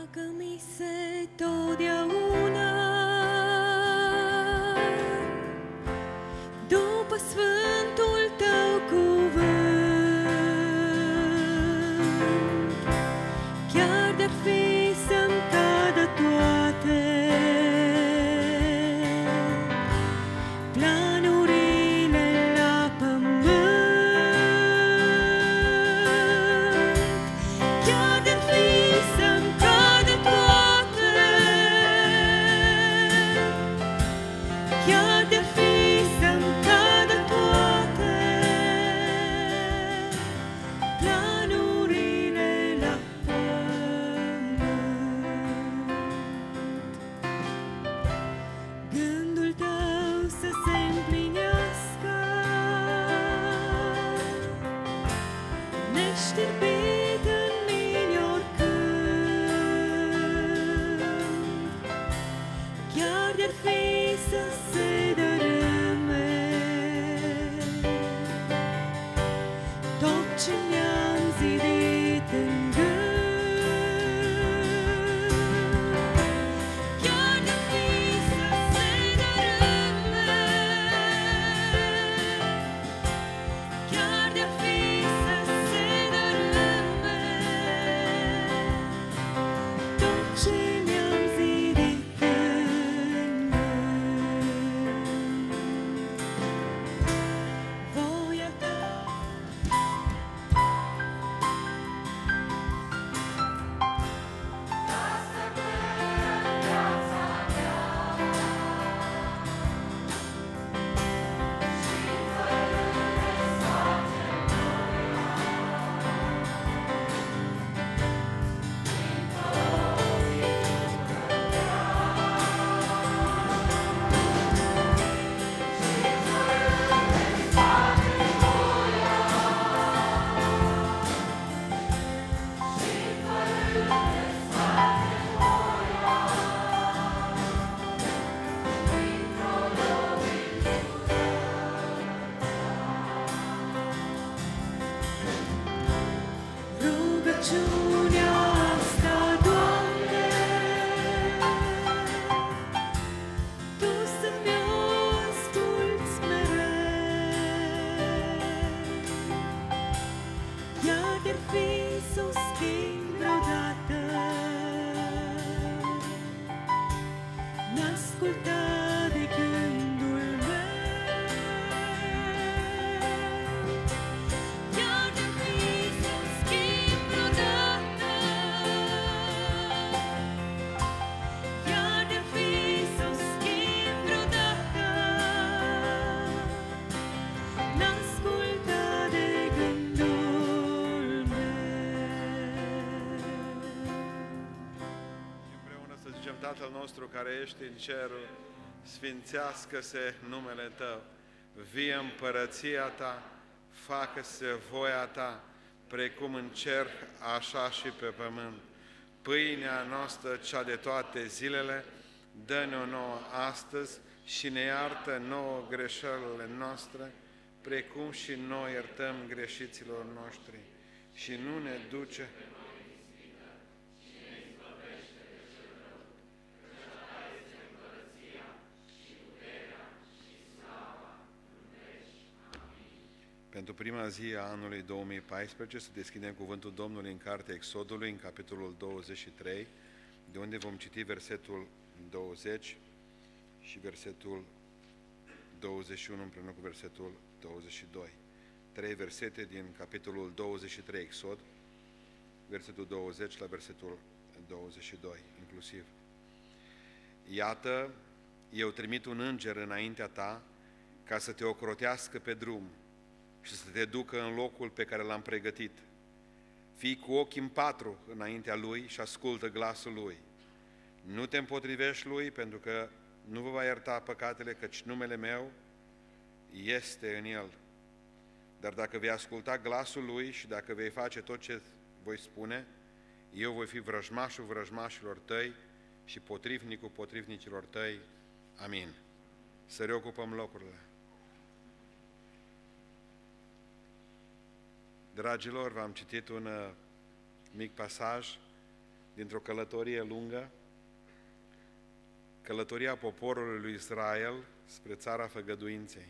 Roagă-mi se totdeauna după sfântul tău cuvânt, chiar de-ar fi să-mi cadă toate planurile la pământ, chiar de-ar fi să-mi cadă toate, chiar de-ar fi să-mi cadă toate planurile la pământ. Gândul tău să se împlinească, neștirbit în mine oricând, chiar de-ar fi să se dărâme tot ce mi-am zidit în gând, chiar de-ar fi să se dărâme, chiar de-ar fi să se dărâme tot ce mi-am zidit în gând. Voia ta rugăciunea asta, Doamne, Tu să-mi asculți mereu, chiar de-ar fi să o schimb vreodată, n-asculta de gândul meu, chiar de-ar fi să o schimb vreodată, chiar de-ar fi să o schimb vreodată, n-asculta de gândul meu. Împreună să zicem: Tatăl nostru care ești în cerul, sfințească-se numele Tău, vie împărăția Ta, facă-se voia Ta, precum în cer, așa și pe pământ. Pâinea noastră, cea de toate zilele, dă-ne-o nouă astăzi și ne iartă nouă greșelile noastre, precum și noi iertăm greșiților noștri. Și nu ne duce pentru prima zi a anului 2014 să deschidem cuvântul Domnului în cartea Exodului, în capitolul 23, de unde vom citi versetul 20 și versetul 21 împreună cu versetul 22. 3 versete din capitolul 23 Exod, versetul 20 la versetul 22 inclusiv. Iată, eu trimit un înger înaintea ta ca să te ocrotească pe drum și să te ducă în locul pe care l-am pregătit. Fii cu ochii în patru înaintea lui și ascultă glasul lui. Nu te împotrivești lui, pentru că nu vă va ierta păcatele, căci numele meu este în el. Dar dacă vei asculta glasul lui și dacă vei face tot ce voi spune, eu voi fi vrăjmașul vrăjmașilor tăi și potrivnicul potrivnicilor tăi. Amin. Să reocupăm locurile. Dragilor, v-am citit un mic pasaj dintr-o călătorie lungă, călătoria poporului lui Israel spre țara făgăduinței.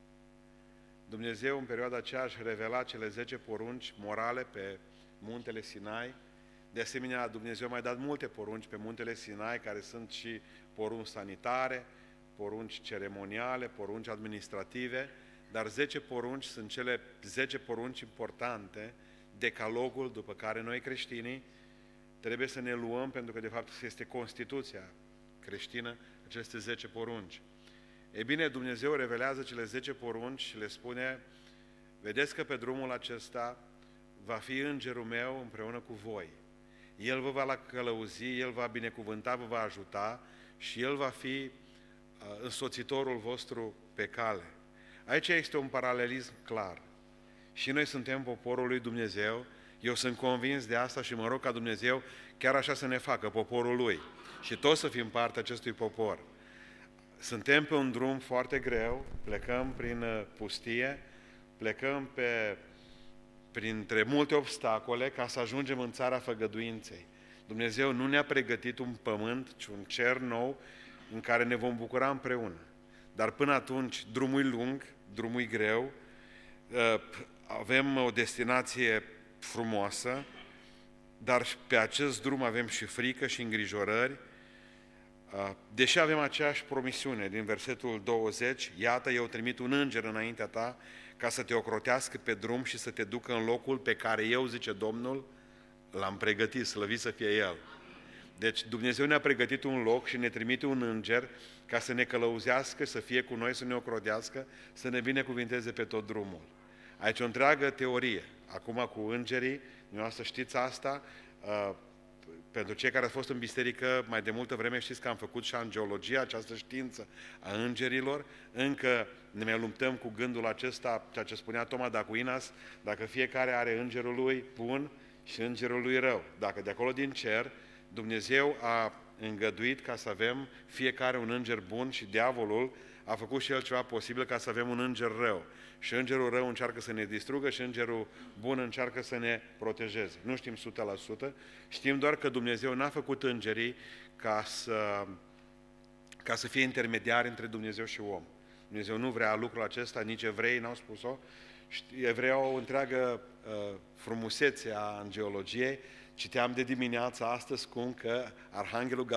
Dumnezeu în perioada aceea își revela cele 10 porunci morale pe muntele Sinai. De asemenea, Dumnezeu a mai dat multe porunci pe muntele Sinai, care sunt și porunci sanitare, porunci ceremoniale, porunci administrative, dar 10 porunci sunt cele 10 porunci importante, decalogul după care noi creștinii trebuie să ne luăm, pentru că de fapt este Constituția creștină, aceste 10 porunci. Ei bine, Dumnezeu revelează cele 10 porunci și le spune: vedeți că pe drumul acesta va fi îngerul meu împreună cu voi. El vă va călăuzi, El va binecuvânta, vă va ajuta și El va fi însoțitorul vostru pe cale. Aici este un paralelism clar. Și noi suntem poporul lui Dumnezeu, eu sunt convins de asta și mă rog ca Dumnezeu chiar așa să ne facă, poporul Lui. Și toți să fim parte acestui popor. Suntem pe un drum foarte greu, plecăm prin pustie, plecăm printre multe obstacole ca să ajungem în țara făgăduinței. Dumnezeu nu ne-a pregătit un pământ, ci un cer nou în care ne vom bucura împreună. Dar până atunci drumul e lung, drumul e greu, avem o destinație frumoasă, dar pe acest drum avem și frică și îngrijorări. Deși avem aceeași promisiune din versetul 20, iată, eu trimit un înger înaintea ta ca să te ocrotească pe drum și să te ducă în locul pe care eu, zice Domnul, l-am pregătit, slăvit să fie El. Deci Dumnezeu ne-a pregătit un loc și ne trimite un înger ca să ne călăuzească, să fie cu noi, să ne ocrotească, să ne binecuvinteze pe tot drumul. Aici o întreagă teorie. Acum cu îngerii, dumneavoastră știți asta, pentru cei care au fost în biserică mai de multă vreme știți că am făcut și angeologia, această știință a îngerilor. Încă ne mai luptăm cu gândul acesta, ceea ce spunea Toma de Aquinas, dacă fiecare are îngerul lui bun și îngerul lui rău. Dacă de acolo din cer Dumnezeu a îngăduit ca să avem fiecare un înger bun și diavolul a făcut și el ceva posibil ca să avem un înger rău. Și îngerul rău încearcă să ne distrugă și îngerul bun încearcă să ne protejeze. Nu știm 100%, știm doar că Dumnezeu n-a făcut îngerii ca să fie intermediari între Dumnezeu și om. Dumnezeu nu vrea lucrul acesta, nici evreii n-au spus-o. Evreii au o întreagă frumusețe a angeologiei. Citeam de dimineață astăzi cum că Arhanghelul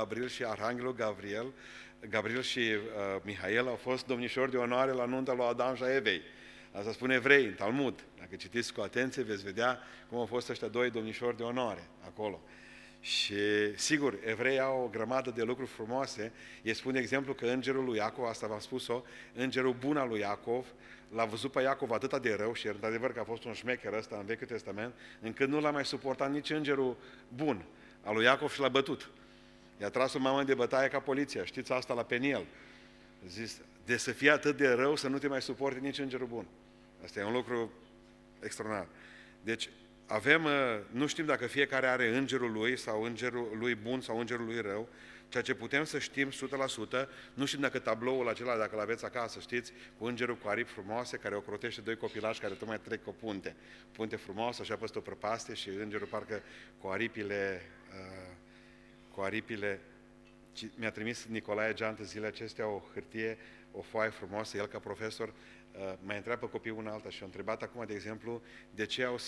Gabriel și Mihail au fost domnișori de onoare la nunta lui Adam și a Evei. Asta spune evrei în Talmud. Dacă citiți cu atenție, veți vedea cum au fost ăștia doi domnișori de onoare acolo. Și sigur, evreii au o grămadă de lucruri frumoase. Ei spun, de exemplu, că îngerul lui Iacov, asta v-am spus-o, îngerul bun al lui Iacov, l-a văzut pe Iacov atât de rău, și într-adevăr că a fost un șmecher ăsta în Vechiul Testament, încât nu l-a mai suportat nici îngerul bun al lui Iacov și l-a bătut. I-a tras o mamă de bătaie ca poliția, știți asta la Peniel. Zis, de să fie atât de rău să nu te mai suporte nici îngerul bun. Asta e un lucru extraordinar. Deci, nu știm dacă fiecare are îngerul lui sau îngerul lui bun sau îngerul lui rău, ceea ce putem să știm 100%, nu știm dacă tabloul acela, dacă îl aveți acasă, știți, cu îngerul cu aripi frumoase, care ocrotește doi copilași care tocmai trec o punte frumoasă, așa peste o prăpastie și îngerul parcă cu aripile, mi-a trimis Nicolae Geantă zilele acestea o hârtie, o foaie frumoasă, el ca profesor mai întreabă copiii una alta și a întrebat acum, de exemplu, de ce au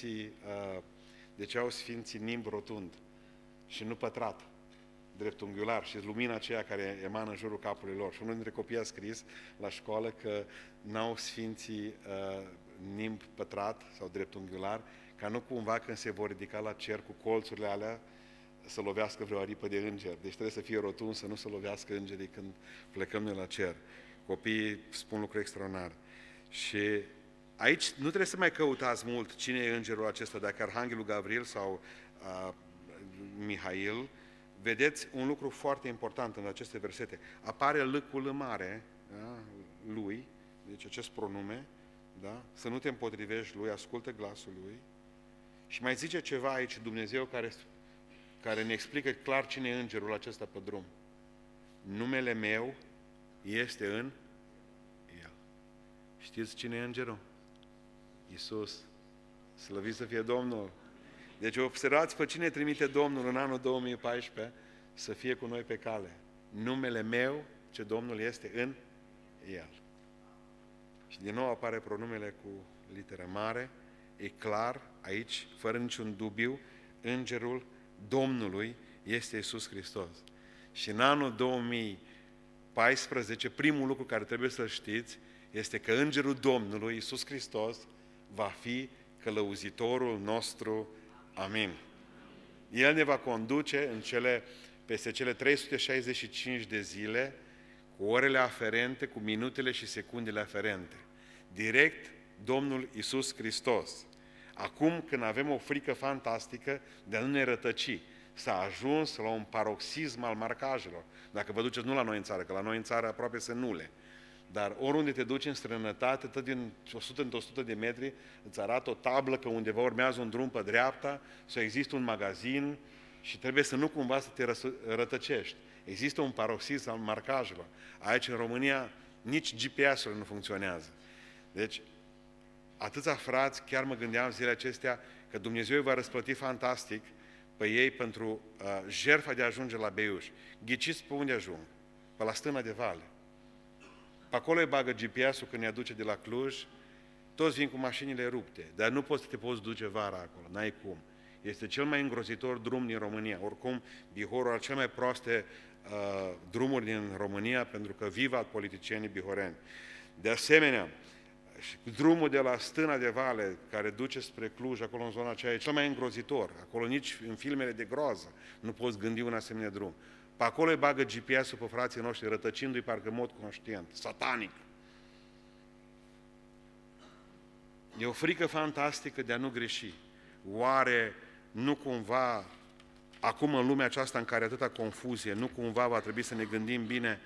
sfinții nimb rotund și nu pătrat, dreptunghiular, și lumina aceea care emană în jurul capului lor. Și unul dintre copii a scris la școală că n-au sfinții nimb pătrat sau dreptunghiular, ca nu cumva când se vor ridica la cer cu colțurile alea să lovească vreo aripă de înger. Deci trebuie să fie rotund, să nu se lovească îngerii când plecăm noi la cer. Copiii spun lucruri extraordinare. Și aici nu trebuie să mai căutați mult cine e îngerul acesta, dacă Arhanghelul Gabriel sau Mihail. Vedeți un lucru foarte important în aceste versete. Apare lâcul mare, da, lui, deci acest pronume, da? Să nu te împotrivești lui, ascultă glasul lui. Și mai zice ceva aici Dumnezeu care ne explică clar cine e îngerul acesta pe drum. Numele meu este în el. Știți cine e îngerul? Iisus. Slăvit să fie Domnul. Deci observați pe cine trimite Domnul în anul 2014 să fie cu noi pe cale. Numele meu, ce Domnul este în El. Și din nou apare pronumele cu literă mare, e clar, aici, fără niciun dubiu, Îngerul Domnului este Iisus Hristos. Și în anul 2014, primul lucru care trebuie să știți este că Îngerul Domnului, Iisus Hristos, va fi călăuzitorul nostru. Amin. El ne va conduce peste cele 365 de zile, cu orele aferente, cu minutele și secundele aferente. Direct Domnul Iisus Hristos. Acum, când avem o frică fantastică de a nu ne rătăci, s-a ajuns la un paroxism al marcajelor. Dacă vă duceți nu la noi în țară, că la noi în țară aproape sunt nule, dar oriunde te duci în străinătate, tot din 100 în 100 de metri, îți arată o tablă că undeva urmează un drum pe dreapta, sau există un magazin și trebuie să nu cumva să te rătăcești. Există un paroxism al marcajelor. Aici, în România, nici GPS-ul nu funcționează. Deci, atâția frați, chiar mă gândeam zilele acestea că Dumnezeu îi va răsplăti fantastic pe ei pentru jertfa de a ajunge la Beiuș. Ghiciți pe unde ajung? Pe la Stâna de Vale. Pe acolo îi bagă GPS-ul când ne aduce de la Cluj, toți vin cu mașinile rupte, dar nu poți să te poți duce vara acolo, n-ai cum. Este cel mai îngrozitor drum din România. Oricum, Bihorul are cele mai proaste drumuri din România, pentru că vivat politicienii bihoreni. De asemenea, drumul de la Stâna de Vale, care duce spre Cluj, acolo în zona aceea, e cel mai îngrozitor. Acolo nici în filmele de groază nu poți gândi un asemenea drum. Pe acolo îi bagă GPS-ul pe frații noștri, rătăcindu-i parcă în mod conștient, satanic. E o frică fantastică de a nu greși. Oare nu cumva, acum în lumea aceasta în care atâta confuzie, nu cumva va trebui să ne gândim bine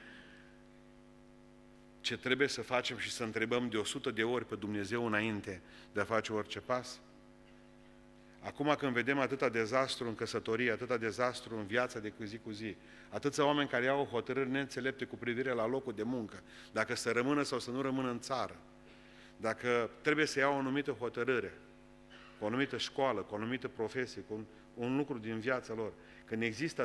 ce trebuie să facem și să întrebăm de 100 de ori pe Dumnezeu înainte de a face orice pas? Acum când vedem atâta dezastru în căsătorie, atâta dezastru în viața de zi cu zi, atâția oameni care iau hotărâri neînțelepte cu privire la locul de muncă, dacă să rămână sau să nu rămână în țară, dacă trebuie să iau o anumită hotărâre, cu o anumită școală, cu o anumită profesie, cu un lucru din viața lor, când există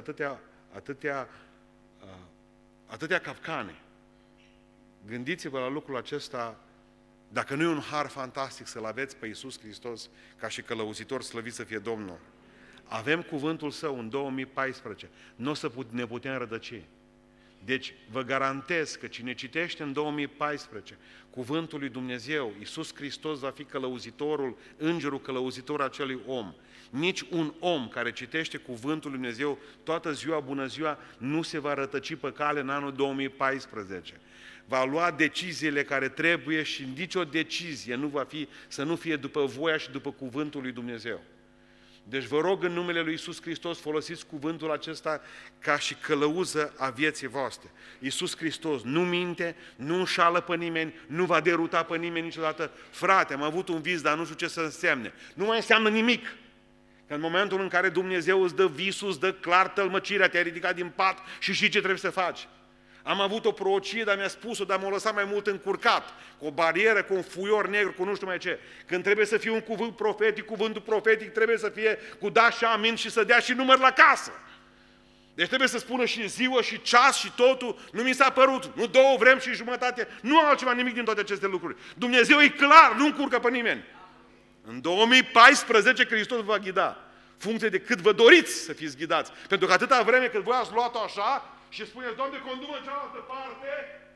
atâtea capcane, gândiți-vă la lucrul acesta, dacă nu e un har fantastic să-L aveți pe Iisus Hristos ca și călăuzitor, slăvit să fie Domnul. Avem cuvântul Său în 2014, nu o să ne putem rătăci. Deci vă garantez că cine citește în 2014 cuvântul lui Dumnezeu, Iisus Hristos va fi călăuzitorul, îngerul călăuzitor acelui om. Nici un om care citește cuvântul lui Dumnezeu toată ziua, bună ziua, nu se va rătăci pe cale în anul 2014. Va lua deciziile care trebuie și nicio decizie nu va fi să nu fie după voia și după cuvântul lui Dumnezeu. Deci vă rog în numele lui Iisus Hristos, folosiți cuvântul acesta ca și călăuză a vieții voastre. Iisus Hristos nu minte, nu înșală pe nimeni, nu va deruta pe nimeni niciodată. Frate, am avut un vis, dar nu știu ce să însemne. Nu mai înseamnă nimic. Că în momentul în care Dumnezeu îți dă visul, îți dă clar tălmăcirea, te-ai ridicat din pat și știi ce trebuie să faci. Am avut o prorocie, dar mi-a spus-o, dar m-a lăsat mai mult încurcat, cu o barieră, cu un fuior negru, cu nu știu mai ce. Când trebuie să fie un cuvânt profetic, cuvântul profetic trebuie să fie cu da și amin și să dea și număr la casă. Deci trebuie să spună și ziua și ceas și totul, nu mi s-a părut, nu 2 vrem și jumătate, nu altceva nimic din toate aceste lucruri. Dumnezeu e clar, nu încurcă pe nimeni. În 2014 Hristos vă va ghida, funcție de cât vă doriți să fiți ghidați. Pentru că atâta vreme cât voi ați luat-o așa, și spuneți, Doamne, condu-mă în cealaltă parte.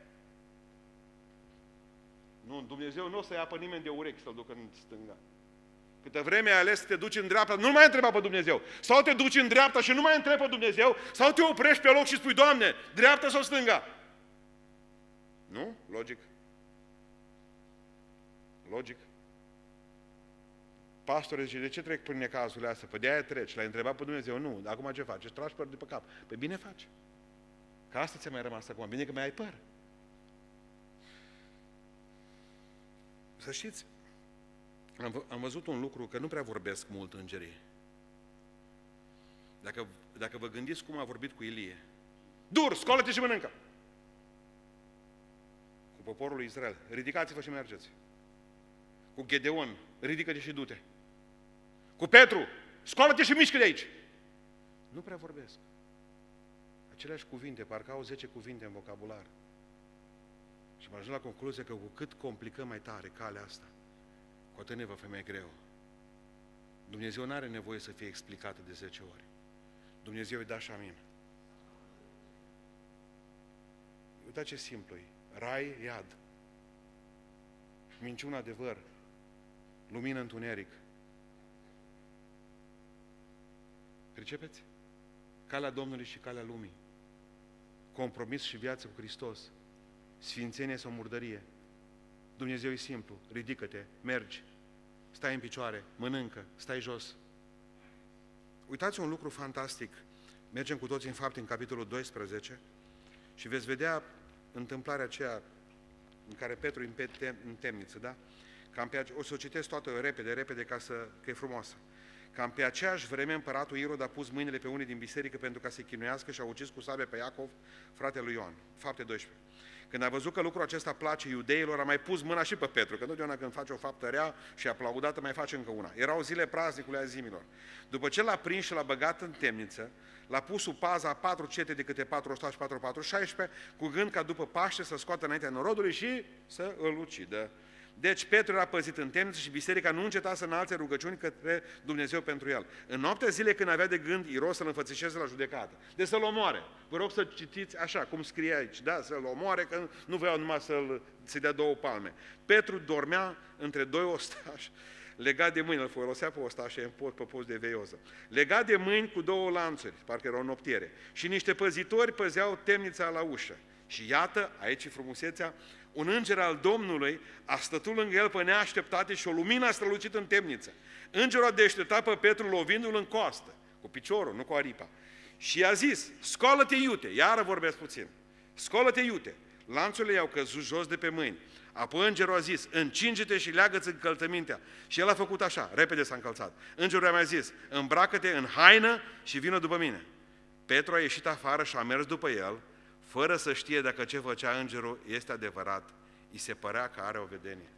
Nu, Dumnezeu nu o să ia pe nimeni de urechi să-l ducă în stânga. Câtă vreme ai ales să te duci în dreapta, nu mai întreba pe Dumnezeu. Sau te duci în dreapta și nu mai întrebi pe Dumnezeu, sau te oprești pe loc și spui, Doamne, dreapta sau stânga? Nu? Logic. Logic. Pastorul zice, de ce trec prin necazurile astea? Păi de-aia treci. L-ai întrebat pe Dumnezeu? Nu. Acum ce faci? Îți tragi păr de pe cap. Păi bine faci. Că asta ți-a mai rămas acum. Bine că mai ai păr. Să știți, am văzut un lucru, că nu prea vorbesc mult îngerii. Dacă vă gândiți cum a vorbit cu Ilie. Dur, scoală-te și mănâncă! Cu poporul lui Israel. Ridicați-vă și mergeți. Cu Gedeon, ridică-te și du-te. Cu Petru, Scoală-te și mișcă de aici. Nu prea vorbesc. Aceleași cuvinte, parcă au 10 cuvinte în vocabular. Și mă ajung la concluzia că cu cât complicăm mai tare calea asta, cu atât ne va fi mai greu. Dumnezeu nu are nevoie să fie explicată de 10 ori. Dumnezeu îi da și amin. Uitați ce simplu e. Rai, iad. Minciună, adevăr. Lumină, întuneric. Pricepeți? Calea Domnului și calea lumii. Compromis și viață cu Hristos. Sfințenie sau murdărie. Dumnezeu e simplu. Ridică-te, mergi. Stai în picioare, mănâncă, stai jos. Uitați un lucru fantastic. Mergem cu toți în Fapte în capitolul 12 și veți vedea întâmplarea aceea în care Petru e în temniță, da? O să o citesc toată repede, că e frumoasă. Cam pe aceeași vreme împăratul Irod a pus mâinile pe unii din biserică pentru ca să-i chinuiască și a ucis cu sabie pe Iacov, fratele lui Ioan. Fapte 12. Când a văzut că lucrul acesta place iudeilor, a mai pus mâna și pe Petru, că întotdeauna când face o faptă rea și aplaudată, mai face încă una. Erau zile praznicului azimilor. După ce l-a prins și l-a băgat în temniță, l-a pus sub paza a 4 cete de câte 4 ostași, 4, 16, cu gând ca după Paște să scoată înaintea norodului și să îl ucidă. Deci Petru era păzit în temniță și biserica nu înceta să înalțe rugăciuni către Dumnezeu pentru el. În noaptea zilei când avea de gând Irod să-l înfățișeze la judecată, de să-l omoare. Vă rog să citiți așa, cum scrie aici, da? Să-l omoare, că nu vreau numai să-i dea 2 palme. Petru dormea între 2 ostași, legat de mâini, îl folosea pe ostașe pe post de veioză. Legat de mâini cu 2 lanțuri, parcă era o noptiere, și niște păzitori păzeau temnița la ușă. Și iată, aici e frumusețea, un înger al Domnului a stătut lângă el pe neașteptate și o lumină a strălucit în temniță. Îngerul a deșteptat pe Petru lovindu-l în coastă, cu piciorul, nu cu aripa. Și i-a zis, scoală-te iute, iară vorbesc puțin, scoală-te iute. Lanțurile i-au căzut jos de pe mâini. Apoi îngerul a zis, încinge-te și leagă-ți încălțămintea. Și el a făcut așa, repede s-a încălțat. Îngerul i-a mai zis, îmbracă-te în haină și vină după mine. Petru a ieșit afară și a mers după el, fără să știe dacă ce făcea îngerul este adevărat. Îi se părea că are o vedenie.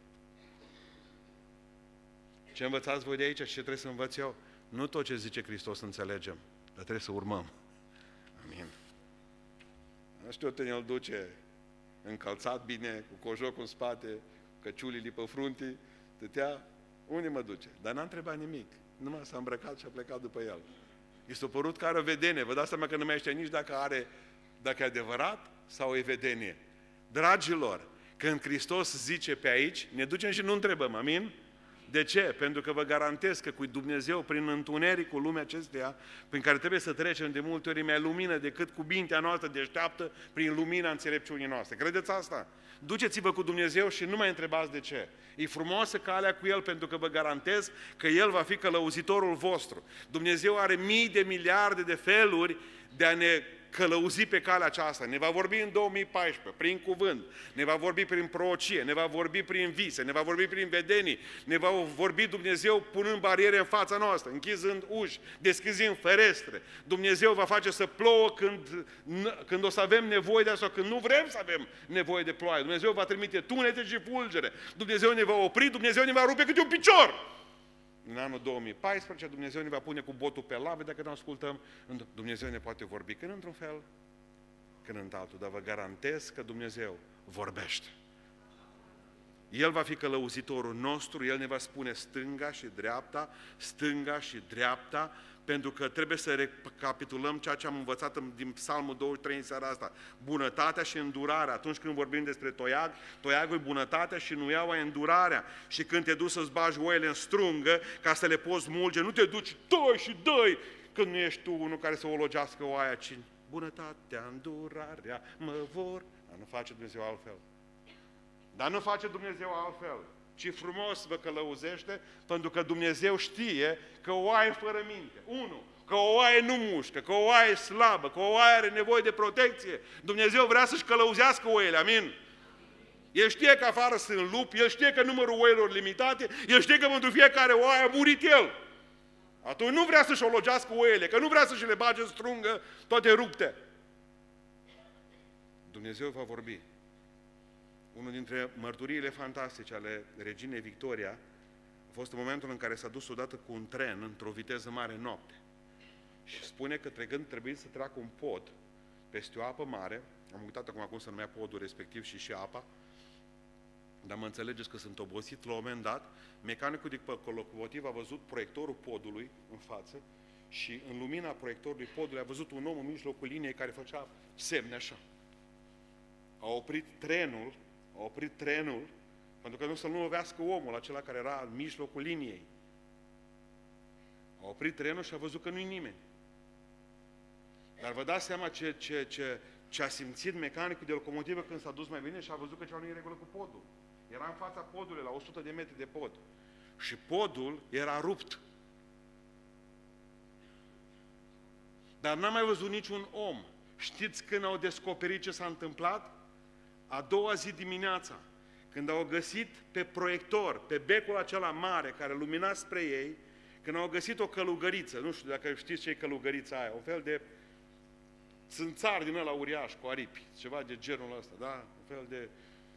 Ce învățați voi de aici și ce trebuie să învăț eu? Nu tot ce zice Hristos să înțelegem, dar trebuie să urmăm. Amin. Nu știu, te ne-l duce încălțat bine, cu cojocul în spate, căciulii pe frunte, tătea, unde mă duce? Dar n-a întrebat nimic. Numai s-a îmbrăcat și a plecat după el. I s-a părut că are o vedenie. Vă dați seama că nu mai știe nici dacă e adevărat sau e vedenie. Dragilor, când Hristos zice pe aici, ne ducem și nu întrebăm, amin? De ce? Pentru că vă garantez că cu Dumnezeu, prin întunericul lumea acesteia, prin care trebuie să trecem de multe ori mai lumină decât cu mintea noastră deșteaptă, prin lumina înțelepciunii noastre. Credeți asta? Duceți-vă cu Dumnezeu și nu mai întrebați de ce. E frumoasă calea cu El pentru că vă garantez că El va fi călăuzitorul vostru. Dumnezeu are mii de miliarde de feluri de a ne călăuzi pe calea aceasta. Ne va vorbi în 2014, prin cuvânt, ne va vorbi prin prorocie, ne va vorbi prin vise, ne va vorbi prin vedenii, ne va vorbi Dumnezeu punând bariere în fața noastră, închizând uși, deschizând ferestre. Dumnezeu va face să plouă când o să avem nevoie de asta, când nu vrem să avem nevoie de ploaie. Dumnezeu va trimite tunete și fulgere. Dumnezeu ne va opri, Dumnezeu ne va rupe câte un picior. În anul 2014 Dumnezeu ne va pune cu botul pe lave dacă nu ascultăm. Dumnezeu ne poate vorbi când într-un fel, când într-altul. Dar vă garantez că Dumnezeu vorbește. El va fi călăuzitorul nostru, El ne va spune stânga și dreapta, pentru că trebuie să recapitulăm ceea ce am învățat din Psalmul 23 în seara asta. Bunătatea și îndurarea. Atunci când vorbim despre toiag, toiagul e bunătatea și nuiaua e îndurarea. Și când te duci să-ți bagi oile în strungă ca să le poți mulge, nu te duci, dă și dă când nu ești tu unul care să o logească oaia, ci bunătatea, îndurarea mă vor. Dar nu face Dumnezeu altfel. Ci frumos vă călăuzește, pentru că Dumnezeu știe că o oaie fără minte. 1. Că o oaie nu mușcă, că o oaie e slabă, că o oaie are nevoie de protecție. Dumnezeu vrea să-și călăuzească oile, amin? El știe că afară sunt lupi, El știe că numărul oilor limitate, El știe că pentru fiecare oaie a murit El. Atunci nu vrea să-și ologească oile, că nu vrea să-și le bage în strungă toate rupte. Dumnezeu va vorbi. Unul dintre mărturiile fantastice ale reginei Victoria, A fost în momentul în care s-a dus odată cu un tren într-o viteză mare noapte. Și spune că trebuie să treacă un pod peste o apă mare. Am uitat acum cum se numea podul respectiv și apa. Dar mă înțelegeți că sunt obosit. La un moment dat, mecanicul de pe locomotivă a văzut proiectorul podului în față și în lumina proiectorului podului a văzut un om în mijlocul liniei care făcea semne așa. A oprit trenul, pentru că nu să nu lovească omul acela care era în mijlocul liniei. A oprit trenul și a văzut că nu-i nimeni. Dar vă dați seama ce a simțit mecanicul de locomotivă când s-a dus mai bine și a văzut că ceva nu e în regulă cu podul. Era în fața podului, la 100 de metri de pod. Și podul era rupt. Dar n-a mai văzut niciun om. Știți când au descoperit ce s-a întâmplat? A doua zi dimineața, când au găsit pe proiector, pe becul acela mare care lumina spre ei, când au găsit o călugăriță, nu știu dacă știți ce e călugărița aia, un fel de țânțar din ăla uriaș cu aripi, ceva de genul ăsta, da? Un fel de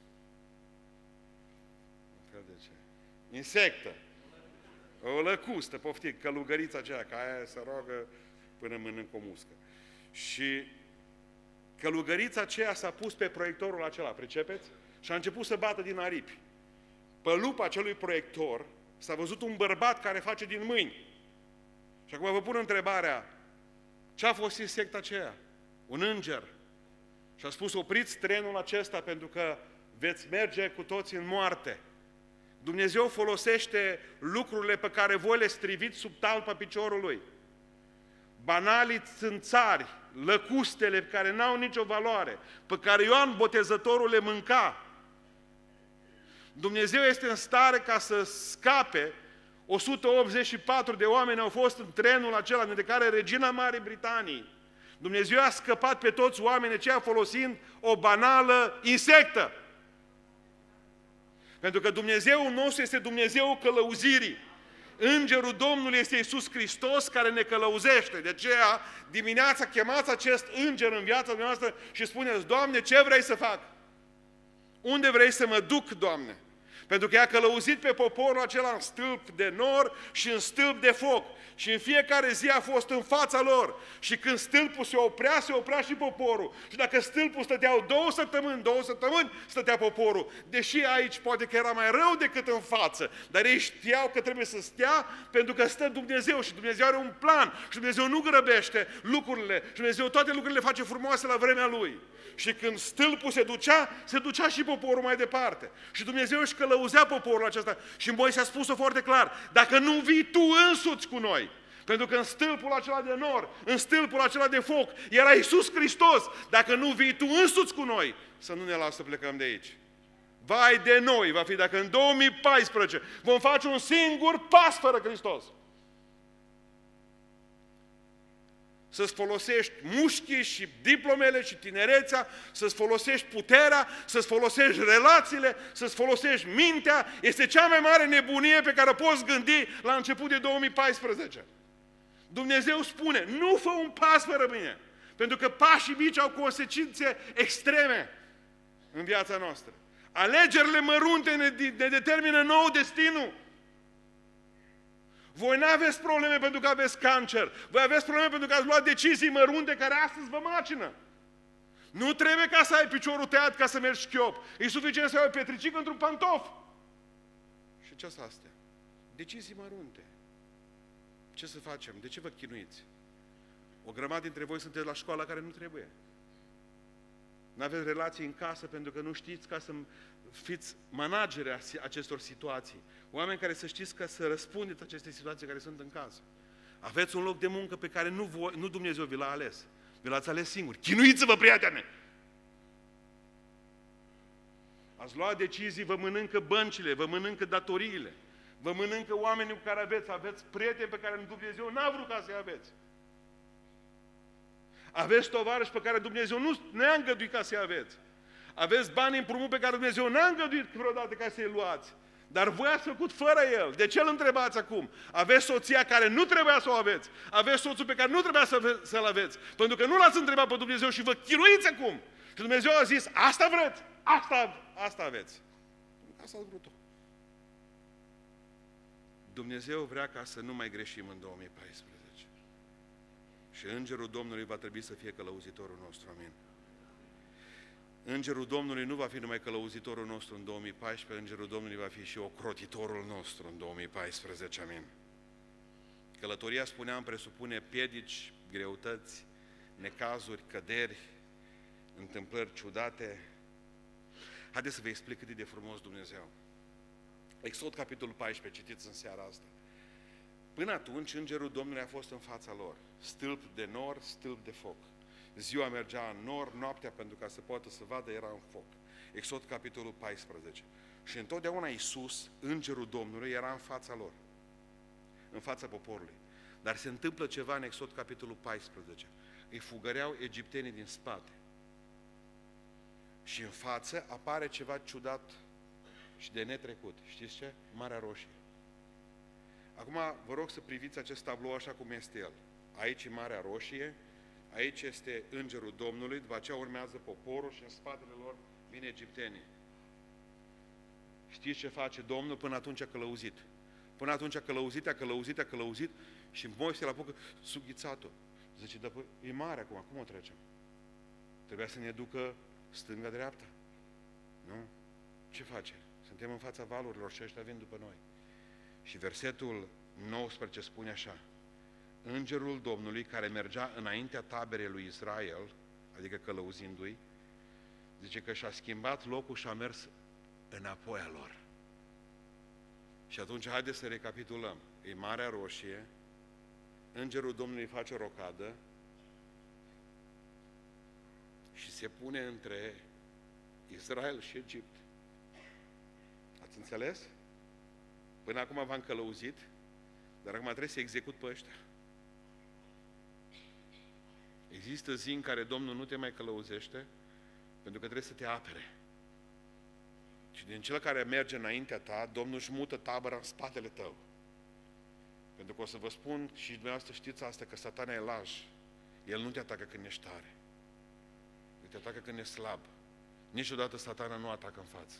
ce? Insectă. O lăcustă, poftic, călugărița aceea, că aia se roagă până mănâncă o muscă. Și călugărița aceea s-a pus pe proiectorul acela, pricepeți? Și a început să bată din aripi. Pe lupa acelui proiector s-a văzut un bărbat care face din mâini. Și acum vă pun întrebarea, ce a fost insecta aceea? Un înger. Și a spus, opriți trenul acesta pentru că veți merge cu toți în moarte. Dumnezeu folosește lucrurile pe care voi le striviți sub talpa piciorului. Banalii țânțari, lăcustele care n-au nicio valoare, pe care Ioan Botezătorul le mânca. Dumnezeu este în stare ca să scape. 184 de oameni au fost în trenul acela, de care Regina Marii Britanii. Dumnezeu a scăpat pe toți oamenii aceia folosind o banală insectă. Pentru că Dumnezeul nostru este Dumnezeul călăuzirii. Îngerul Domnului este Iisus Hristos care ne călăuzește. De aceea, dimineața chemați acest înger în viața noastră și spuneți, Doamne, ce vrei să fac? Unde vrei să mă duc, Doamne? Pentru că i-a călăuzit pe poporul acela în stâlp de nor și în stâlp de foc. Și în fiecare zi a fost în fața lor. Și când stâlpul se oprea și poporul. Și dacă stâlpul stăteau 2 săptămâni stătea poporul. Deși aici poate că era mai rău decât în față. Dar ei știau că trebuie să stea pentru că stă Dumnezeu. Și Dumnezeu are un plan. Și Dumnezeu nu grăbește lucrurile. Și Dumnezeu toate lucrurile face frumoase la vremea Lui. Și când stâlpul se ducea și poporul mai departe. Și Dumnezeu își călăuzea poporul acesta. Și Moise a spus-o foarte clar. Dacă nu vii tu însuți cu noi, pentru că în stâlpul acela de nor, în stâlpul acela de foc, era Iisus Hristos. Dacă nu vii tu însuți cu noi, să nu ne lasă să plecăm de aici. Vai de noi va fi dacă în 2014 vom face un singur pas fără Hristos. Să-ți folosești mușchii și diplomele și tinerețea, să-ți folosești puterea, să-ți folosești relațiile, să-ți folosești mintea, este cea mai mare nebunie pe care o poți gândi la început de 2014. Dumnezeu spune, nu fă un pas fără mine, pentru că pașii mici au consecințe extreme în viața noastră. Alegerile mărunte ne determină nou destinul. Voi nu aveți probleme pentru că aveți cancer. Voi aveți probleme pentru că ați luat decizii mărunte care astăzi vă macină. Nu trebuie ca să ai piciorul tăiat ca să mergi șchiop. E suficient să ai o petricică într-un pantof. Și ce sunt astea? Decizii mărunte. Ce să facem? De ce vă chinuiți? O grămadă dintre voi sunteți la școala care nu trebuie. Nu aveți relații în casă pentru că nu știți ca să fiți manageri acestor situații. Oameni care să știți ca să răspundeți aceste situații care sunt în casă. Aveți un loc de muncă pe care nu Dumnezeu vi l-a ales. Vi l-ați ales singuri. Chinuiți-vă, prietene! Ați luat decizii, vă mănâncă băncile, vă mănâncă datoriile, vă mănâncă oamenii cu care aveți prieteni pe care Dumnezeu n-a vrut ca să-i aveți. Aveți tovarăși pe care Dumnezeu nu ne-a îngăduit ca să-i aveți. Aveți bani împrumut pe care Dumnezeu n-a îngăduit vreodată ca să-i luați. Dar voi ați făcut fără El. De ce îl întrebați acum? Aveți soția care nu trebuia să o aveți. Aveți soțul pe care nu trebuia să-l aveți. Pentru că nu l-ați întrebat pe Dumnezeu și vă chinuiți acum. Și Dumnezeu a zis, asta vreți, asta aveți. Asta ați vrut-o. Dumnezeu vrea ca să nu mai greșim în 2014. Și Îngerul Domnului va trebui să fie călăuzitorul nostru, amin. Îngerul Domnului nu va fi numai călăuzitorul nostru în 2014, Îngerul Domnului va fi și ocrotitorul nostru în 2014, amin. Călătoria, spuneam, presupune piedici, greutăți, necazuri, căderi, întâmplări ciudate. Haideți să vă explic cât e de frumos Dumnezeu. Exod, capitolul 14, citiți în seara asta. Până atunci, Îngerul Domnului a fost în fața lor. Stâlp de nor, stâlp de foc. Ziua mergea în nor, noaptea, pentru ca să poată să vadă, era în foc. Exod, capitolul 14. Și întotdeauna Iisus, Îngerul Domnului, era în fața lor, în fața poporului. Dar se întâmplă ceva în Exod, capitolul 14. Îi fugăreau egiptenii din spate. Și în față apare ceva ciudat și de netrecut. Știți ce? Marea Roșie. Acum vă rog să priviți acest tablou așa cum este el. Aici e Marea Roșie, aici este Îngerul Domnului, după aceea urmează poporul și în spatele lor vin egiptenii. Știți ce face Domnul? Până atunci a călăuzit. Până atunci a călăuzit și Moise la apucă sughițat-o. Zice, dar e mare acum, cum o trecem? Trebuia să ne ducă stânga-dreapta. Nu? Ce face? Suntem în fața valurilor și ăștia vin după noi. Și versetul 19 spune așa: Îngerul Domnului care mergea înaintea taberei lui Israel, adică călăuzindu-i, zice că și-a schimbat locul și a mers înapoi a lor. Și atunci haideți să recapitulăm. E Marea Roșie, Îngerul Domnului face o rocadă și se pune între Israel și Egipt. Ați înțeles? Până acum v-am călăuzit, dar acum trebuie să execut pe ăștia. Există zi în care Domnul nu te mai călăuzește pentru că trebuie să te apere. Și din cel care merge înaintea ta, Domnul își mută tabăra în spatele tău. Pentru că o să vă spun și dumneavoastră știți asta, că Satana e laj. El nu te atacă când ești tare. El te atacă când ești slab. Niciodată Satana nu atacă în față,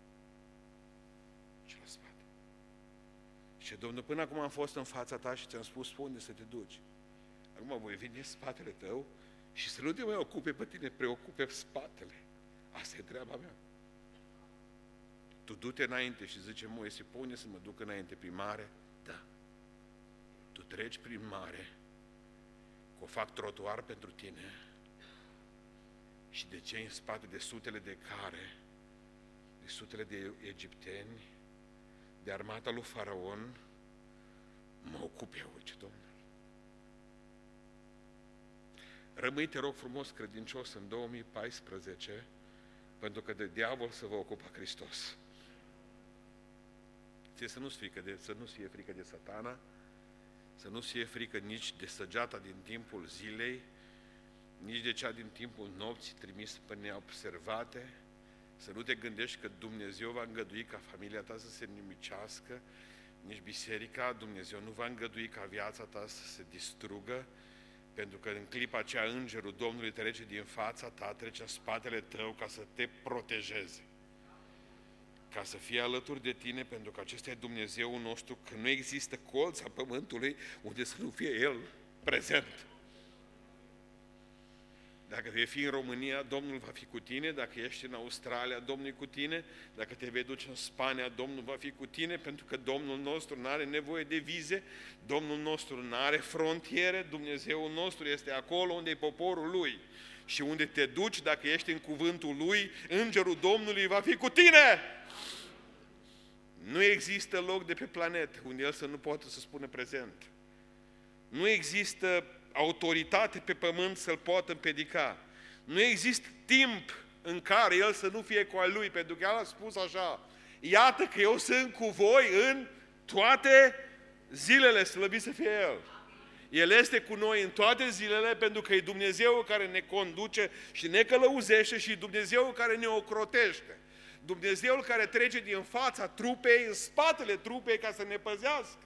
ci la spate. Și Domnul, până acum am fost în fața ta și ți-am spus unde să te duci. Acum voi veni în spatele tău și să nu te mai ocupe pe tine, preocupe spatele. Asta e treaba mea. Tu du-te înainte și zice Moise, pune să mă duc înainte prin mare. Da. Tu treci prin mare, că o fac trotuar pentru tine și de ce în spate de sutele de care, de sutele de egipteni, de armata lui Faraon, mă ocup eu, ce Domnul. Rămâi, te rog frumos, credincios în 2014, pentru că de diavol să vă ocupa Hristos. Ție să nu-ți fie frică de Satana, să nu-ți fie frică nici de săgeata din timpul zilei, nici de cea din timpul nopții trimis pe neobservate, să nu te gândești că Dumnezeu va îngădui ca familia ta să se nimicească, nici biserica, Dumnezeu nu va îngădui ca viața ta să se distrugă, pentru că în clipa aceea Îngerul Domnului trece din fața ta, trece în spatele tău ca să te protejeze, ca să fie alături de tine, pentru că acesta e Dumnezeul nostru, că nu există colț a pământului unde să nu fie El prezent. Dacă vei fi în România, Domnul va fi cu tine, dacă ești în Australia, Domnul e cu tine, dacă te vei duce în Spania, Domnul va fi cu tine, pentru că Domnul nostru nu are nevoie de vize, Domnul nostru nu are frontiere, Dumnezeul nostru este acolo unde e poporul Lui. Și unde te duci, dacă ești în cuvântul Lui, Îngerul Domnului va fi cu tine! Nu există loc de pe planetă unde El să nu poată să spună prezent. Nu există autoritate pe pământ să-L poată împiedica. Nu există timp în care El să nu fie cu al Lui, pentru că El a spus așa: iată că eu sunt cu voi în toate zilele, slăvit să fie El. El este cu noi în toate zilele, pentru că e Dumnezeu care ne conduce și ne călăuzește și Dumnezeu care ne ocrotește. Dumnezeul care trece din fața trupei în spatele trupei ca să ne păzească.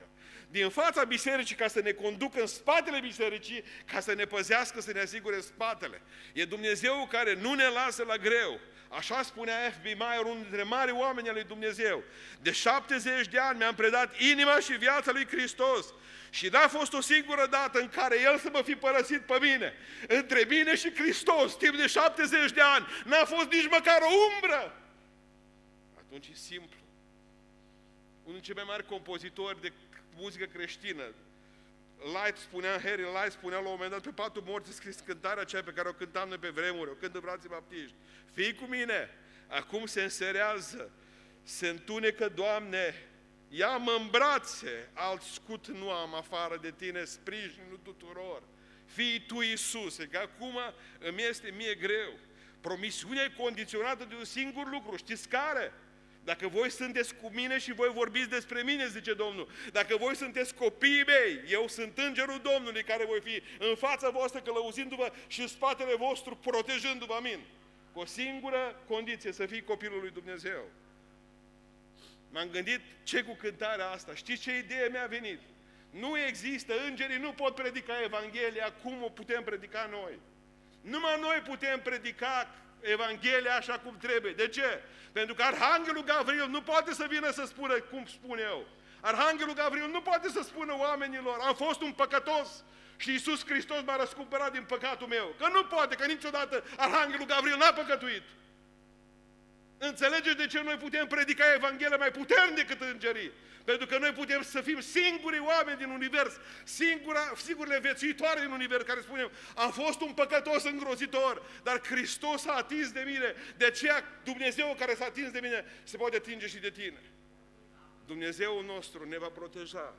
din fața bisericii ca să ne conducă în spatele bisericii, ca să ne păzească, să ne asigure spatele. E Dumnezeu care nu ne lasă la greu. Așa spunea F.B. Meyer, unul dintre mari oameni al lui Dumnezeu. De 70 de ani mi-am predat inima și viața lui Hristos. Și n-a fost o singură dată în care El să mă fi părăsit pe mine. Între mine și Hristos, timp de 70 de ani, n-a fost nici măcar o umbră. Atunci e simplu. Unul dintre cei mai mari compozitori de muzică creștină, Harry Light spunea la un moment dat, pe patul morții, scris cântarea aceea pe care o cântam noi pe vremuri, o cântă frații baptiști. Fii cu mine, acum se înserează, se întunecă, Doamne, ia-mă în brațe, alt scut nu am afară de Tine, sprijinul tuturor. Fii Tu, Iisuse, că acum îmi este mie greu. Promisiunea e condiționată de un singur lucru, știți care? Dacă voi sunteți cu mine și voi vorbiți despre mine, zice Domnul, dacă voi sunteți copiii mei, eu sunt îngerul Domnului care voi fi în fața voastră călăuzindu-vă și în spatele vostru protejându-vă, amin. Cu o singură condiție, să fii copilul lui Dumnezeu. M-am gândit ce cu cântarea asta, știți ce idee mi-a venit? Nu există, îngerii nu pot predica Evanghelia cum o putem predica noi. Numai noi putem predica Evanghelia așa cum trebuie. De ce? Pentru că Arhanghelul Gavril nu poate să vină să spună cum spun eu. Arhanghelul Gavril nu poate să spună oamenilor, am fost un păcătos și Iisus Hristos m-a răscumpărat din păcatul meu. Că nu poate, că niciodată Arhanghelul Gavril n-a păcătuit. Înțelegeți de ce noi putem predica Evanghelia mai puternic decât îngerii? Pentru că noi putem să fim singurii oameni din univers, singurele viețuitoare din univers, care spunem, am fost un păcătos îngrozitor, dar Hristos s-a atins de mine, de aceea Dumnezeu care s-a atins de mine se poate atinge și de tine. Dumnezeul nostru ne va proteja.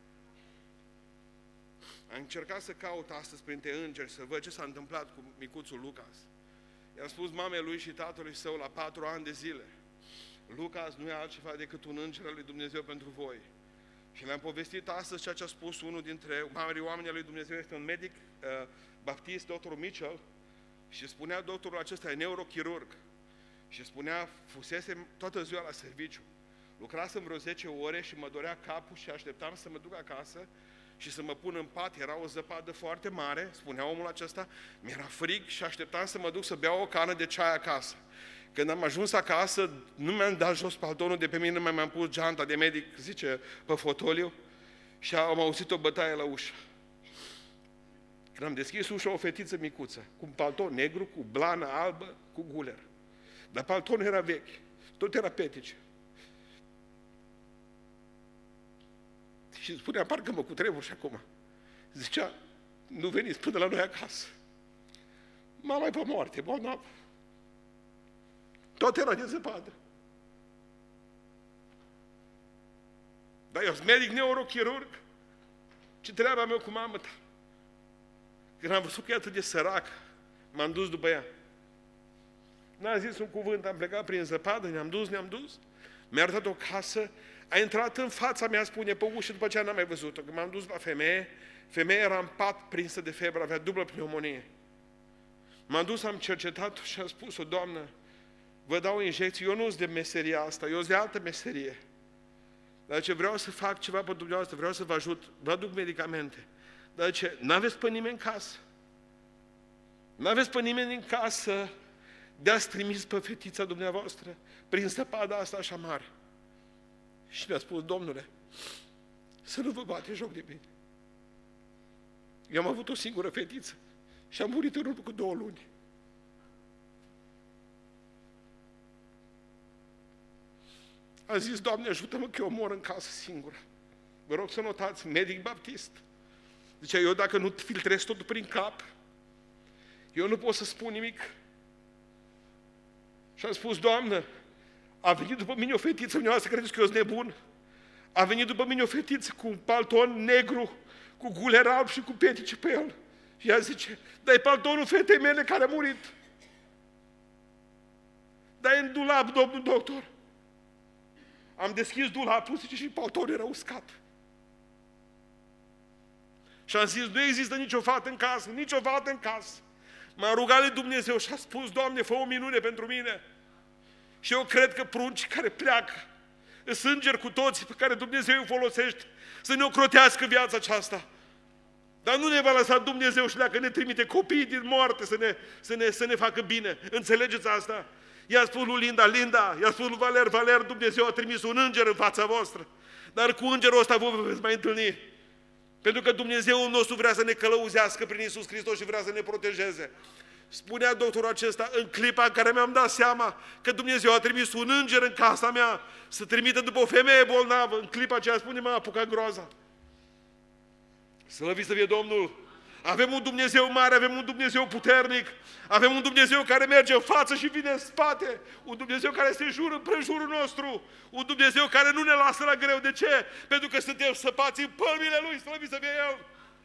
Am încercat să caut astăzi printre îngeri, să văd ce s-a întâmplat cu micuțul Lucas. I-am spus mamei lui și tatălui său la 4 ani de zile, Lucas nu e altceva decât un înger al lui Dumnezeu pentru voi. Și le-am povestit astăzi ceea ce a spus unul dintre mari oameni al lui Dumnezeu, este un medic baptist, doctorul Mitchell, și spunea doctorul acesta, e neurochirurg, și spunea, fusese toată ziua la serviciu, lucrasem vreo 10 ore și mă dorea capul și așteptam să mă duc acasă și să mă pun în pat, era o zăpadă foarte mare, spunea omul acesta, mi-era frig și așteptam să mă duc să beau o cană de ceai acasă. Când am ajuns acasă, nu mi-am dat jos paltonul de pe mine, nu mi-am pus geanta de medic, zice, pe fotoliu și am auzit o bătaie la ușă. Când am deschis ușa, o fetiță micuță, cu un palton negru, cu blană albă, cu guler. Dar paltonul era vechi, tot era petice. Și spunea, parcă mă cutremur și acum. Zicea, nu veniți până la noi acasă. Mama e pe moarte, bolnavă. Tot era de zăpadă. Dar eu sunt medic neurochirurg. Ce treaba mea cu mamă ta? Când am văzut că e atât de sărac, m-am dus după ea. N-am zis un cuvânt, am plecat prin zăpadă, ne-am dus. Mi-a arătat o casă, a intrat în fața mea, spune, pe ușă, după aceea n-am mai văzut-o. Când m-am dus la femeie, femeia era în pat prinsă de febră, avea dublă pneumonie. M-am dus, am cercetat și am spus-o, Doamnă, vă dau injecții, eu nu sunt de meseria asta, eu sunt de altă meserie. Dar ce vreau să fac ceva pentru dumneavoastră, vreau să vă ajut, vă aduc medicamente. Dar ce, n-aveți pe nimeni în casă? N-aveți pe nimeni în casă de a-ți trimis pe fetița dumneavoastră prin zăpada asta așa mare? Și mi-a spus, Domnule, să nu vă bate joc de mine. Eu am avut o singură fetiță și am murit în urmă cu 2 luni. Am zis, Doamne, ajută-mă că eu mor în casă singură. Vă rog să notați, medic baptist. Zicea, eu dacă nu filtrez totul prin cap, eu nu pot să spun nimic. Și am spus, Doamnă, a venit după mine o fetiță, dumneavoastră credeți că eu sunt nebun? A venit după mine o fetiță cu un palton negru, cu guler alb și cu petice pe el. Și ea zice, dar e paltonul fetei mele care a murit. Dar e în dulap, domnul doctor. Am deschis dulapul, zice, și paltonul era uscat. Și am zis, nu există nicio fată în casă, nicio fată în casă. M-a rugat lui Dumnezeu și a spus, Doamne, fă o minune pentru mine. Și eu cred că pruncii care pleacă, sunt îngeri cu toții pe care Dumnezeu îi folosește să ne ocrotească viața aceasta. Dar nu ne va lăsa Dumnezeu și dacă ne trimite copiii din moarte să ne facă bine. Înțelegeți asta? I-a spus lui Linda, i-a spus lui Valer, Dumnezeu a trimis un înger în fața voastră. Dar cu îngerul ăsta vă veți mai întâlni. Pentru că Dumnezeul nostru vrea să ne călăuzească prin Iisus Hristos și vrea să ne protejeze. Spunea doctorul acesta, în clipa în care mi-am dat seama că Dumnezeu a trimis un înger în casa mea să trimită după o femeie bolnavă, în clipa aceea, spune, m-a apucat groaza. Slăvit să fie Domnul! Avem un Dumnezeu mare, avem un Dumnezeu puternic, avem un Dumnezeu care merge în față și vine în spate, un Dumnezeu care se jură împrejurul nostru, un Dumnezeu care nu ne lasă la greu. De ce? Pentru că suntem săpați în pălmile Lui, slăvit să fie El!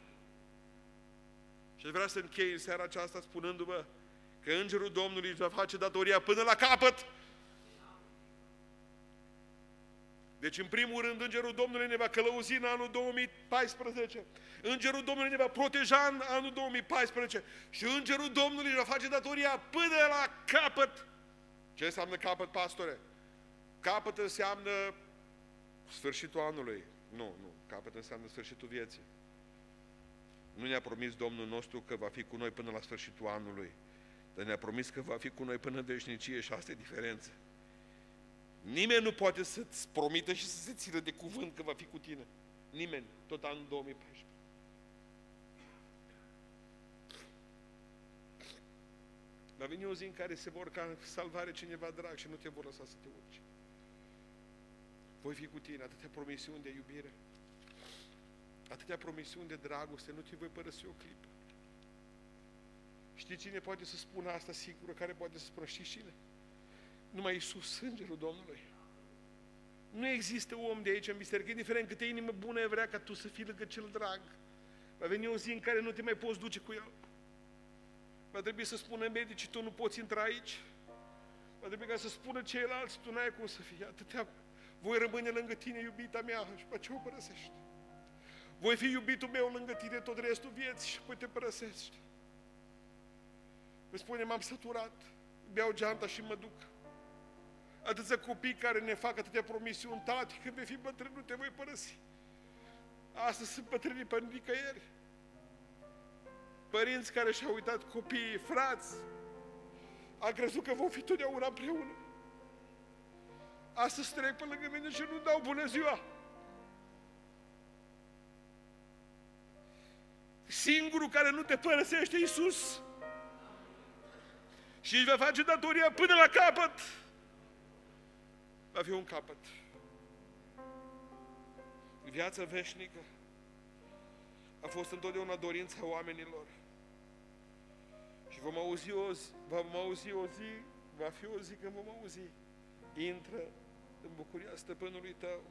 Și vreau să închei în seara aceasta spunându-vă că Îngerul Domnului își va face datoria până la capăt. Deci, în primul rând, Îngerul Domnului ne va călăuzi în anul 2014. Îngerul Domnului ne va proteja în anul 2014. Și Îngerul Domnului își va face datoria până la capăt. Ce înseamnă capăt, pastore? Capăt înseamnă sfârșitul anului. Nu. Capăt înseamnă sfârșitul vieții. Nu ne-a promis Domnul nostru că va fi cu noi până la sfârșitul anului, dar ne-a promis că va fi cu noi până în veșnicie și asta e diferența. Nimeni nu poate să-ți promită și să se țină de cuvânt că va fi cu tine. Nimeni, tot anul 2014. Va veni o zi în care se vor ca în salvare cineva drag și nu te vor lăsa să te urci. Voi fi cu tine, atâtea promisiuni de iubire, atâtea promisiuni de dragoste, nu te voi părăsi o clipă. Știi cine poate să spună asta sigur, care poate să spună? Știi cine? Numai Iisus, Îngerul Domnului. Nu există om de aici în biserică, indiferent câte inimă bună e vrea ca tu să fii lângă cel drag. Va veni o zi în care nu te mai poți duce cu el. Va trebui să spună medicii, tu nu poți intra aici. Va trebui ca să spună ceilalți, tu n-ai cum să fii. Atâtea. Voi rămâne lângă tine, iubita mea, și pe ce o părăsești? Voi fi iubitul meu lângă tine tot restul vieții și apoi te părăsești. Îmi spune, m-am săturat, beau geanta și mă duc. Atâția copii care ne fac atâtea promisiuni, tati, când vei fi bătrân, nu te voi părăsi. Astăzi sunt bătrânii pe nicăieri. Părinți care și-au uitat copiii, frați, a crezut că vom fi totdeauna împreună. Astăzi trec pe lângă mine și nu dau bună ziua. Singurul care nu te părăsește, Iisus. Și își va face datoria până la capăt. Va fi un capăt. Viața veșnică a fost întotdeauna dorința oamenilor. Și vom auzi o zi, va fi o zi când vom auzi, intră în bucuria stăpânului tău.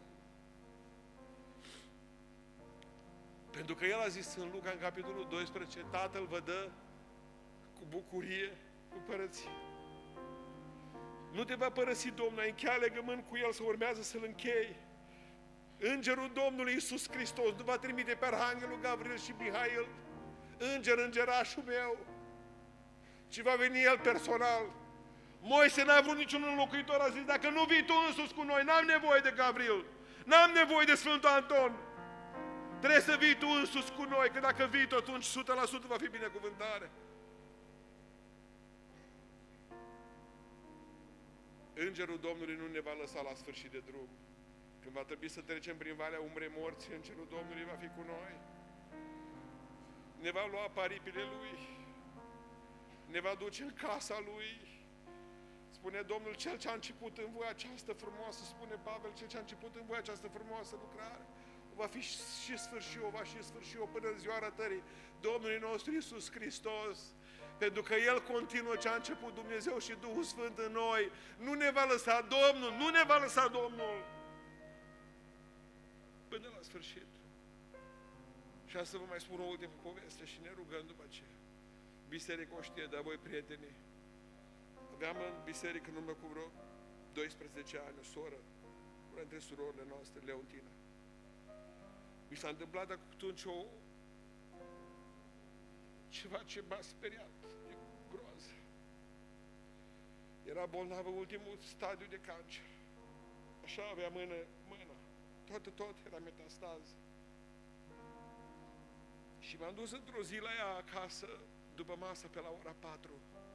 Pentru că El a zis în Luca, în capitolul 12, Tatăl vă dă cu bucurie împărăție. Nu te va părăsi Domnul, ai încheia legământ cu El, să urmează să-L închei. Îngerul Domnului Iisus Hristos nu va trimite pe Arhanghelul Gavril și Mihail, îngerașul meu, ci va veni El personal. Moise n-a vrut niciun înlocuitor, a zis, dacă nu vii tu însuți cu noi, n-am nevoie de Gavril, n-am nevoie de Sfântul Anton. Trebuie să vii tu însuți cu noi, că dacă vii tu, atunci 100% va fi binecuvântare. Îngerul Domnului nu ne va lăsa la sfârșit de drum. Când va trebui să trecem prin valea umbrei morții, Îngerul Domnului va fi cu noi. Ne va lua paripile Lui, ne va duce în casa Lui. Spune Domnul, Cel ce a început în voi această frumoasă, spune Pavel, Cel ce a început în voi această frumoasă lucrare, va fi și sfârșit, va și sfârșit până în ziua arătării Domnului nostru Iisus Hristos. Pentru că El continuă ce a început Dumnezeu și Duhul Sfânt în noi. Nu ne va lăsa Domnul, nu ne va lăsa Domnul până la sfârșit. Și asta vă mai spun o ultimă poveste și ne rugăm după aceea. Biserica o știe, dar voi prietenii. Aveam în biserică în urmă cu vreo 12 ani o soră, una dintre surorile noastre, Leontina. Mi s-a întâmplat atunci ceva ce m-a speriat de groază. Era bolnavă ultimul stadiu de cancer. Așa avea mâna. Tot era metastază. Și m-am dus într-o zi la ea acasă, după masă, pe la ora 4.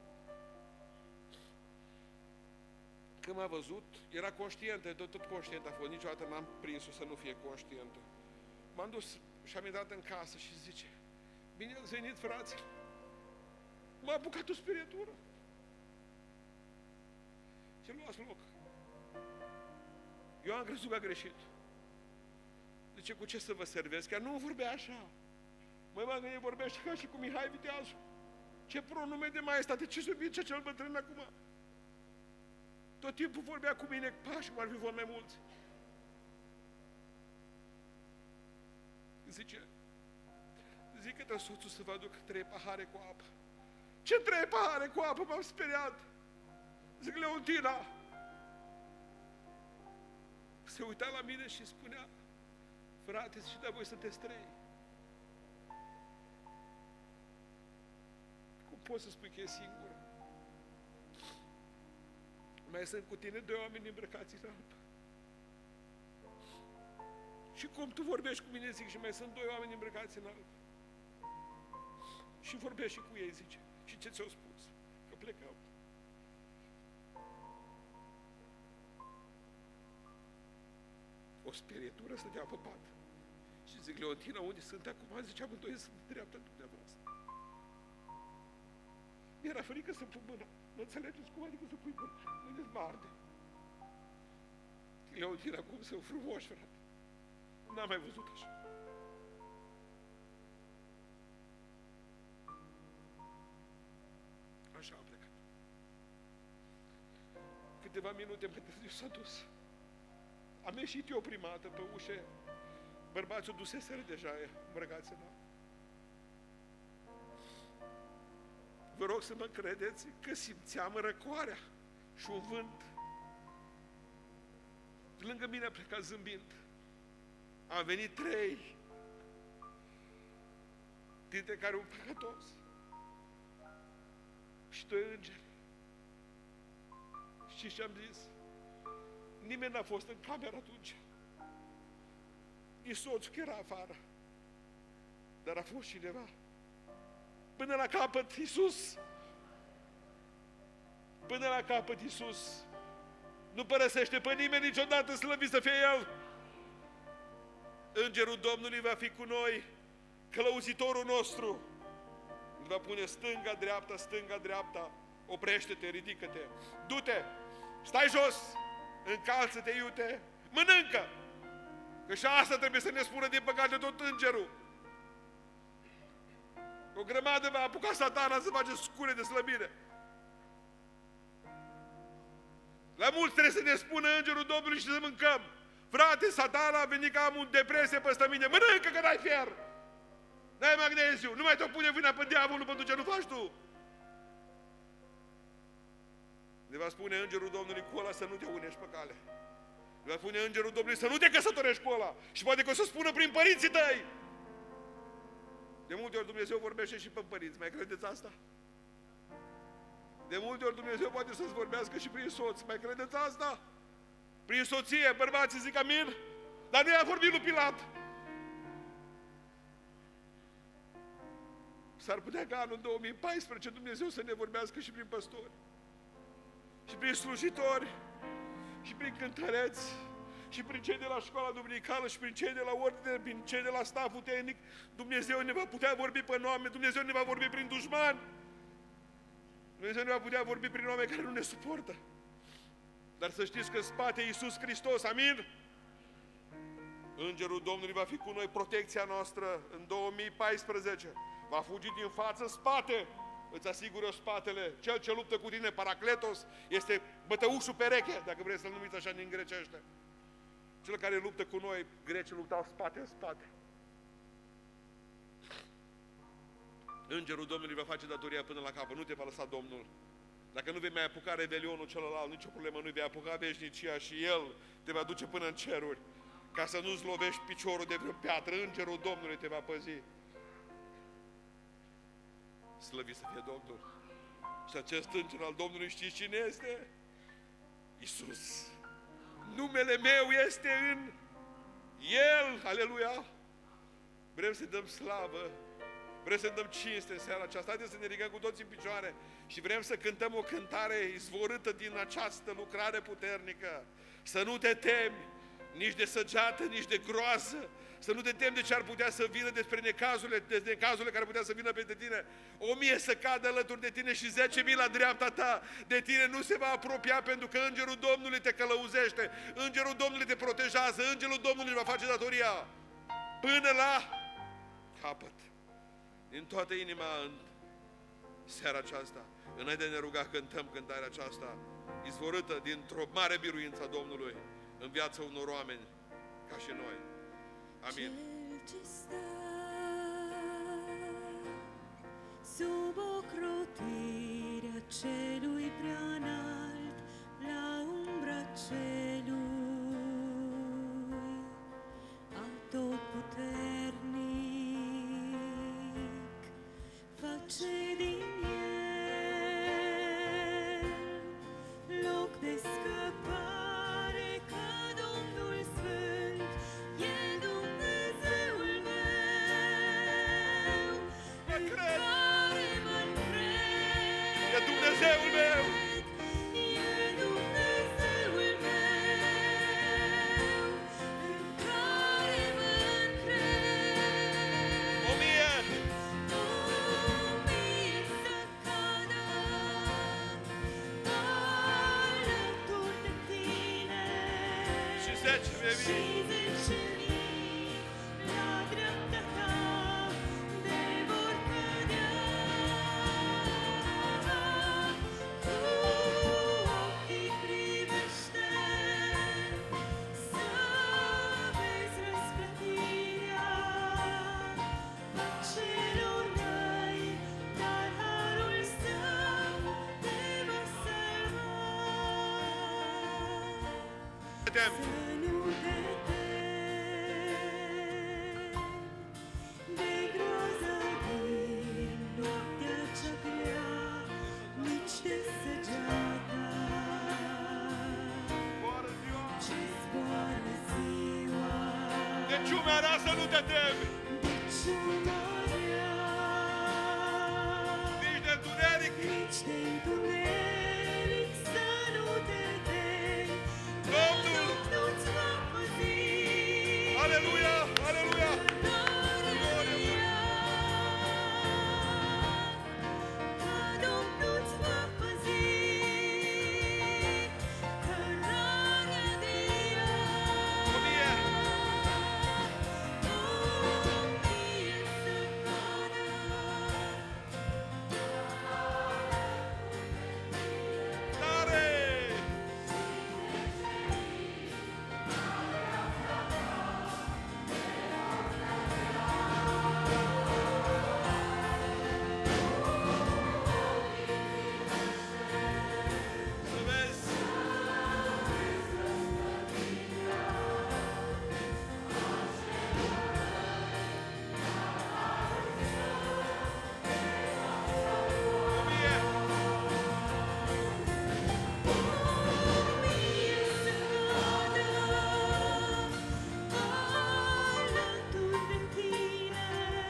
Când m-a văzut, era conștientă, tot conștientă a fost, niciodată n-am prins-o să nu fie conștientă. M-am dus și am intrat în casă și zice, bine ați venit, frați, m-a apucat o spirietură. Și luați loc. Eu am crezut că a greșit. Zice, cu ce să vă servesc? Chiar nu vorbea așa. Măi, mă, gândit, vorbește ca și cu Mihai Viteazul. Ce pronume de maestate, ce subice cel bătrân acum? Tot timpul vorbea cu mine, pași, cum ar fi fost mai mulți. Zice, zic către soțul să vă aduc 3 pahare cu apă. Ce 3 pahare cu apă? M-am speriat. Zic, Leontina. Se uita la mine și spunea, frate, și de voi sunteți 3. Cum poți să spui că e singură? Mai sunt cu tine 2 oameni îmbrăcați în alb. Și cum tu vorbești cu mine, zic, și mai sunt 2 oameni îmbrăcați în alb. Și vorbești și cu ei, zice. Și ce ți-au spus? Că plecăm. O sperietură stătea pe pat. Și zic, Leontina, unde sunt acum? Zice, amândoi sunt de dreapta dumneavoastră. Mi-era frică să pun mâna. Nu înțelegeți cum adică să pui mâna? Mâine-ți mă arde. Leontina, cum sunt frumoși, frate. N-am mai văzut așa. Așa am plecat. Câteva minute mai târziu s-a dus. Am ieșit eu prima dată pe ușă. Bărbații o duseseră deja îmbrăcați în alb. Vă rog să mă credeți că simțeam răcoarea și un vânt. Lângă mine a plecat zâmbind. Am venit 3, dintre care un păcătos și 2 îngeri. Și ce-am zis? Nimeni n-a fost în cameră atunci. Nici soțul că era afară. Dar a fost cineva. Până la capăt, Iisus. Până la capăt, Iisus. Nu părăsește pe nimeni niciodată, slăvit să fie El. Îngerul Domnului va fi cu noi, călăuzitorul nostru. Îl va pune stânga, dreapta. Oprește-te, ridică-te. Du-te, stai jos, încalță-te, iute, mănâncă. Că și asta trebuie să ne spună din păcate tot îngerul. O grămadă va apuca Satana să face scure de slăbire. La mulți trebuie să ne spună îngerul Domnului și să mâncăm. Frate, Satana a venit că am o depresie peste mine. Mănâncă că n-ai fier. N-ai magneziu. Nu mai te pune vina pe diavolul pentru ce nu faci tu. Le va spune îngerul Domnului cu ăla să nu te unești pe cale. Le va spune îngerul Domnului să nu te căsătorești cu ăla. Și poate că o să spună prin părinții tăi. De multe ori Dumnezeu vorbește și pe părinți. Mai credeți asta? De multe ori Dumnezeu poate să-ți vorbească și prin soț. Mai credeți asta? Prin soție, bărbații zic amin? Dar nu i-a vorbit lui Pilat. S-ar putea ca anul 2014 Dumnezeu să ne vorbească și prin păstori. Și prin slujitori. Și prin cântăreți. Și prin cei de la școala duminicală. Și prin cei de la ordine. Prin cei de la staful tehnic. Dumnezeu ne va putea vorbi pe nume. Dumnezeu ne va vorbi prin dușmani. Dumnezeu ne va putea vorbi prin oameni care nu ne suportă. Dar să știți că în spate e Iisus Hristos, amin? Îngerul Domnului va fi cu noi, protecția noastră în 2014. Va fugi din față în spate. Îți asigur eu spatele. Cel ce luptă cu tine, Paracletos, este bătăușul pereche, dacă vreți să-l numiți așa din grecește. Cel care luptă cu noi, grecii luptau spate în spate. Îngerul Domnului va face datoria până la capăt, nu te va lăsa Domnul. Dacă nu vei mai apuca revelionul celălalt, nicio problemă, nu vei apuca veșnicia și El te va duce până în ceruri, ca să nu-ți lovești piciorul de vreo piatră. Îngerul Domnului te va păzi. Slăvit să fie Domnul. Și acest înger al Domnului știți cine este? Iisus. Numele meu este în El. Aleluia! Vrem să dăm slavă Vrem să dăm cinste în seara aceasta. Haideți să ne ridicăm cu toți în picioare și vrem să cântăm o cântare izvorâtă din această lucrare puternică. Să nu te temi nici de săgeată, nici de groază. Să nu te temi de ce ar putea să vină despre necazurile care putea să vină peste tine. 1000 să cadă alături de tine și 10.000 la dreapta ta. De tine nu se va apropia, pentru că Îngerul Domnului te călăuzește. Îngerul Domnului te protejează. Îngerul Domnului își va face datoria până la capăt. Din toată inima în seara aceasta, înainte de ne ruga, cântăm cântarea aceasta izvorâtă dintr-o mare biruință a Domnului în viața unor oameni ca și noi. Amin. Cel ce stă sub ocrotirea celui preanalt, la umbra celui atotputernic, face din el loc de scăpare, că Domnul Sfânt e Dumnezeul meu, Mă în cred. care mă încred. E Dumnezeul meu. E Dumnezeul meu, în care mă încred. 1000 1000 să cadă alături de tine și 10.000 și 10.000 la dreapta ta de vor cădea. Cu ochii privește să vezi răsplătirea celor răi, dar harul său te va salva. Tem. Să nu te temi de groaza din noaptea cea grea, nici de săgeata Zboară ziua. ce zboară ziua, De ciumea rea să nu te temi, de ciumarea, nici de întuneric. nici de întuneric. Să nu te temi, Domnul. Domnul-ți va păzi. Aleluia, aleluia. Că Domnul-ți va păzi cărarea de ea. 1000 1000 să cadă tare. Să vezi. alături de tine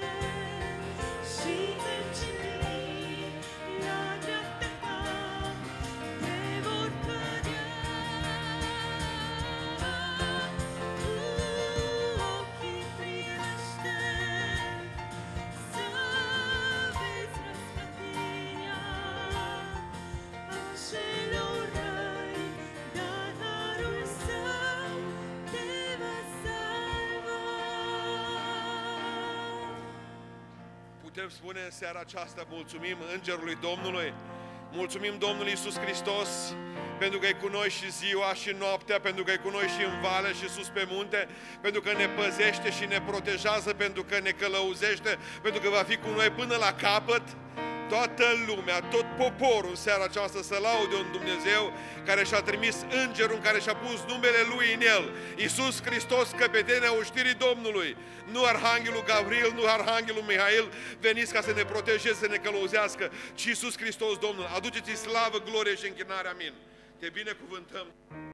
și 10.000 la dreapta ta te vor cădea. Cu ochii privește să vezi răsplătirea acelor răi, dar harul său te va salva. Putem spune în seara aceasta, mulțumim Îngerului Domnului, mulțumim Domnului Iisus Hristos, pentru că e cu noi și ziua și noaptea, pentru că e cu noi și în vale și sus pe munte, pentru că ne păzește și ne protejează, pentru că ne călăuzește, pentru că va fi cu noi până la capăt. Toată lumea, tot poporul în seara aceasta să laude un Dumnezeu care și-a trimis îngerul, care și-a pus numele Lui în el. Iisus Hristos, căpetenia oștirii Domnului. Nu Arhanghelul Gavril, nu Arhanghelul Mihail, veniți ca să ne protejeze, să ne călăuzească, ci Iisus Hristos Domnul. Aduceți-i slavă, glorie și închinare. Amin. Te binecuvântăm.